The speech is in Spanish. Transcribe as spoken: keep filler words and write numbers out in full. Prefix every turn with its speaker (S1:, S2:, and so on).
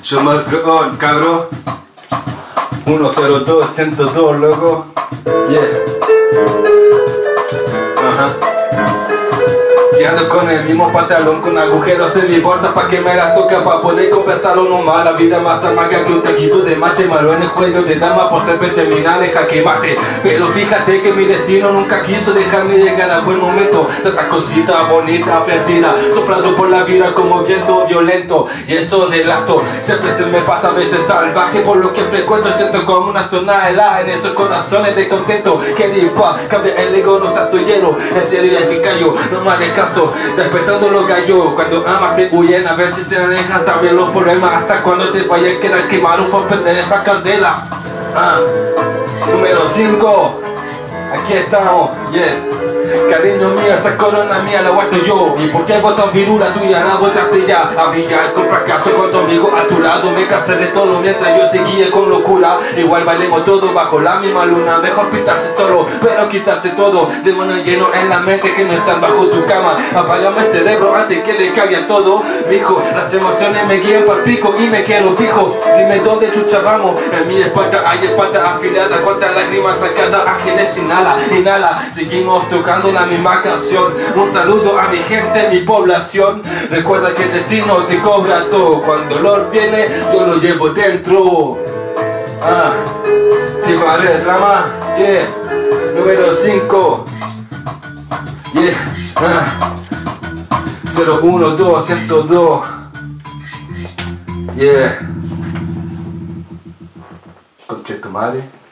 S1: Yo más on, cabrón. uno cero dos, ciento dos, loco. Yeah. Ajá. Si ando con el mismo pantalón con agujeros en mi bolsa pa' que me la toca pa' poder compensarlo nomás. La vida más amarga que un taquito de mate, malo en el juego de dama por ser terminal en jaque mate. Pero fíjate que mi destino nunca quiso dejarme llegar a buen momento. Tanta cosita bonita perdida, soplado por la vida como viento violento. Y eso del acto siempre se me pasa a veces salvaje, por lo que frecuento siento como una tonalidad en esos corazones de contento. Que lipa, cambia el ego, no santo hielo. En serio y así callo, no me hagas caso, despertando los gallos. Cuando amas te huyen, a ver si se alejan también los problemas. Hasta cuando te vayas a quedar quemado por perder esa candela. Ah, número cinco. Aquí estamos, yeah. Cariño mío, esa corona mía la guardo yo. ¿Y por qué botas virula tuya? La volteaste ya a brillar con fracaso con tu amigo a tu lado. Me cansé de todo mientras yo seguía con locura. Igual bailemos todo bajo la misma luna. Mejor pintarse solo, pero quitarse todo. Demonios llenos en la mente que no están bajo tu cama. Apágame el cerebro antes que le caiga todo. Mijo, las emociones me guían para pico y me quiero fijo. Dime dónde chucha vamos. En mi espalda hay espalda afilada. Cuántas lágrimas sacadas, ángeles inhala, inhala. Seguimos tocando la misma canción. Un saludo a mi gente, mi población. Recuerda que el destino te cobra todo. Cuando el dolor viene, yo lo llevo dentro. Ah, te pares, drama. Yeah. Número cinco. Yeah. Ah. cero uno dos ciento dos. Yeah. Conche tu madre.